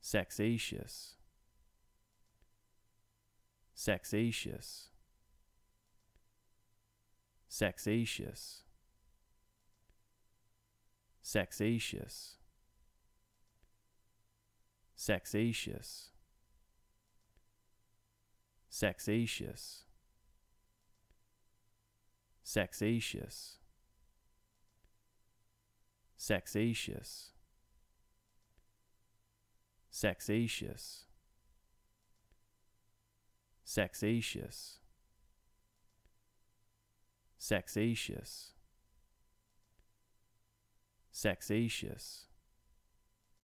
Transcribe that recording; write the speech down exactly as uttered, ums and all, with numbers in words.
Sexacious, Sexacious, Sexacious, Sexacious, Sexacious, Sexacious, Sexacious, Sexacious, Sexacious, Sexacious, Sexacious, Sexacious,